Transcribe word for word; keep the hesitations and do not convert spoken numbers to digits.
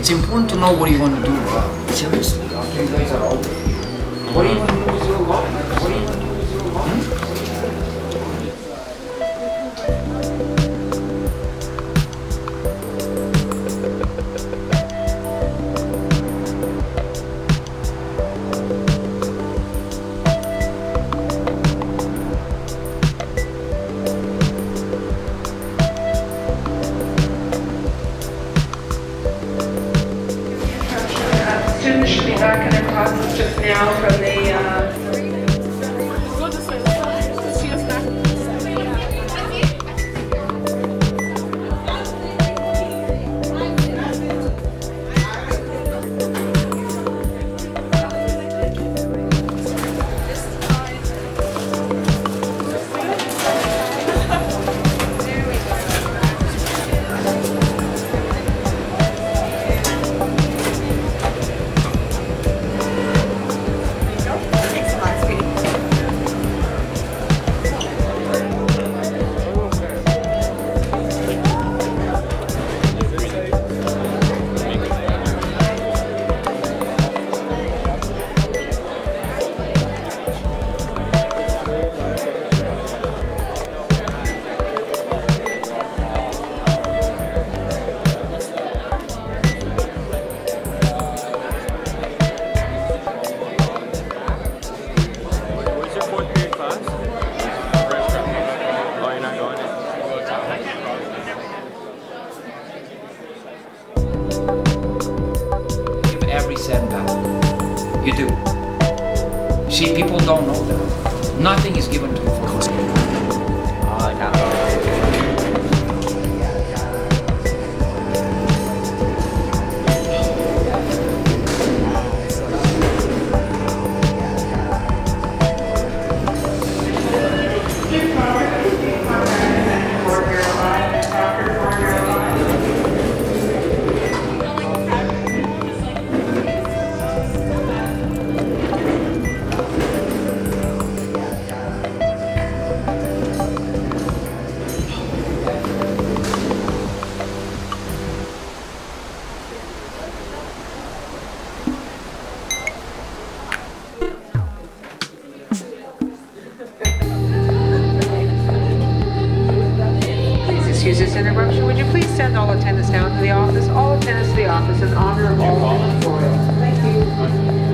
It's important to know what you want to do. Uh, seriously, after you guys are out, what do you want to do with your life? What do you want to do with your life? Students should be back in their classes just now from the uh, every setback. You do. See, people don't know that. Nothing is given to you for free. Oh, I can't. Excuse this interruption. Would you please send all attendants down to the office? All attendants to the office in honor of all Foyle. Thank you.